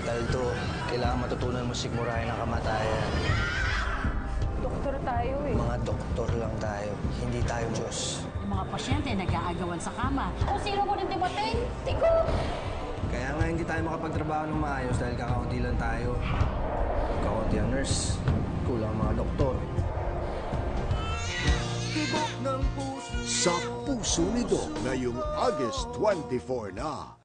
Taldo, kailangan matutunan mo sigmurahin ang kamatayan. Doktor tayo eh. Mga doktor lang tayo, hindi tayo Diyos. Yung mga pasyente nag-aagawan sa kama. Kung sino mo rin dumating, tigo! Kaya nga hindi tayo makapagtrabaho ng maayos dahil kakaunti lang tayo. Kakaunti ang nurse, kulang ang mga doktor. Sa puso ni Doc ngayong August 24 na.